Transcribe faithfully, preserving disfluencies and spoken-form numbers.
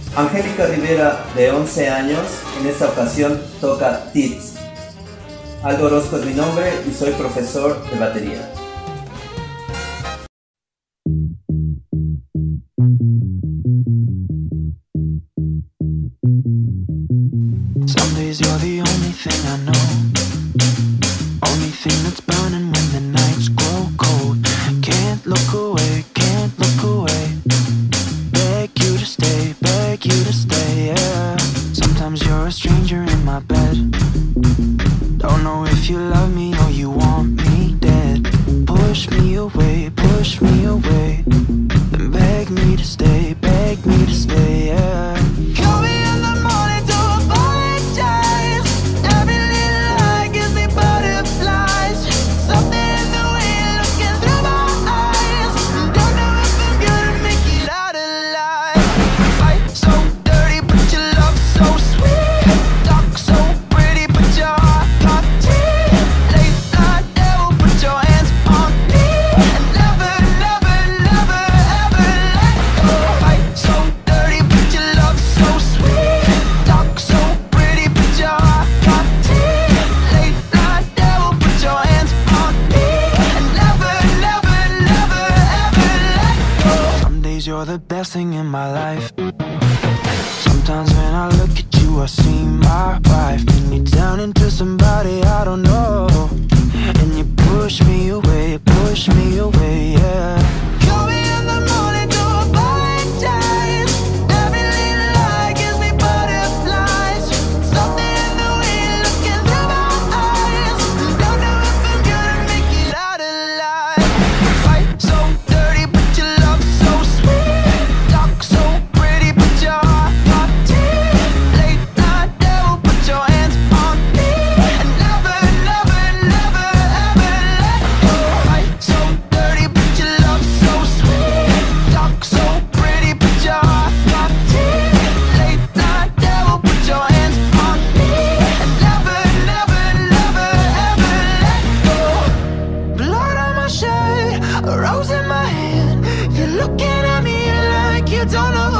Angélica Rivera, de once años, en esta ocasión toca Tits. Aldo Orozco es mi nombre y soy profesor de batería. Some days you're the only thing I know, only thing that's burning when the nights grow cold. Can't look away, can't look away. Beg you to stay, beg you to stay, yeah. Sometimes you're a stranger in my bed. Don't know if you love me or you want me dead. Push me away, push me away. Then beg me to stay, beg me to stay, yeah. Call me in the morning to apologize. Every little lie gives me butterflies. Something in the way you're looking through my eyes. Don't know if I'm gonna make it out alive. Fight so dirty but your love so sweet. Talk so pretty but your heart party. Late night devil, put your hands on me. And never, never, never, ever let go. Fight so dirty but your love so sweet. Talk so pretty but your heart party. Late night devil, put your hands on me. And never, never, never, ever let go. Some days you're the best thing in my life. Sometimes when I look at you, I see my wife. And you turn into somebody I don't know. And you push me away, push me away, yeah. Call me in the morning to apologize. Every little lie gives me butterflies. Something in the way you're looking through my eyes. Don't know if I'm gonna make it out alive. Fight so dirty but your love so sweet. Talk so pretty but your heart party. Late night devil, put your hands on me. And never, never, never, ever let go. Fight so dirty but your love so sweet. Talk so pretty but your heart party. Late night devil, put your hands on me. And never, never, never, ever let go. Blood on my shirt, a rose in my hand. You're looking at me like you don't know